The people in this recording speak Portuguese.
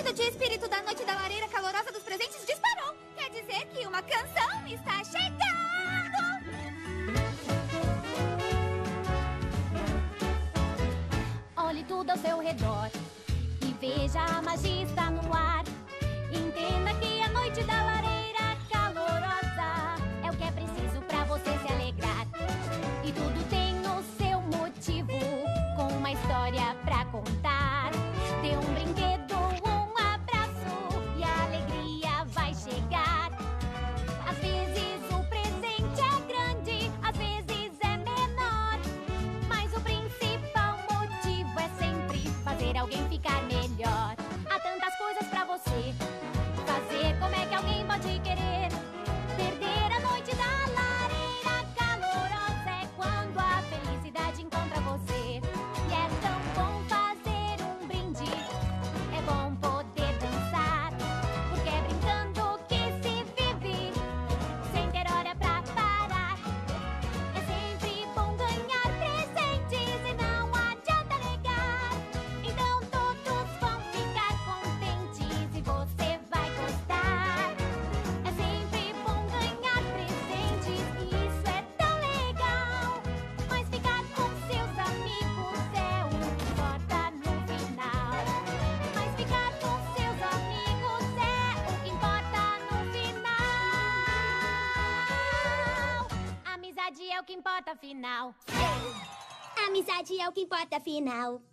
ponto de espírito da noite da lareira calorosa dos presentes disparou. Quer dizer que uma canção está chegando! Olhe tudo ao seu redor e veja a magia está no ar. Entenda que a noite da lareira calorosa é o que é preciso pra você se alegrar. E tudo tem o seu motivo, com uma história pra contar. Dê um brinquedo, um abraço e a alegria vai chegar. Às vezes o presente é grande, às vezes é menor, mas o principal motivo é sempre fazer alguém ficar melhor. Há tantas coisas pra você fazer, como é que alguém pode querer perder a noite da lareira calorosa? É quando a felicidade encontra você. E é tão bom fazer um brinde, é bom poder dançar, porque é brincando que se vive, sem ter hora pra parar. É sempre bom ganhar presentes e não adianta negar. Então todos vão ficar contentes e você vai gostar. É sempre bom ganhar presentes e isso é tão legal. Mas ficar com seus amigos é o que importa no final. Mas ficar com seus amigos é o que importa no final. Amizade é o que importa afinal. Amizade é o que importa afinal.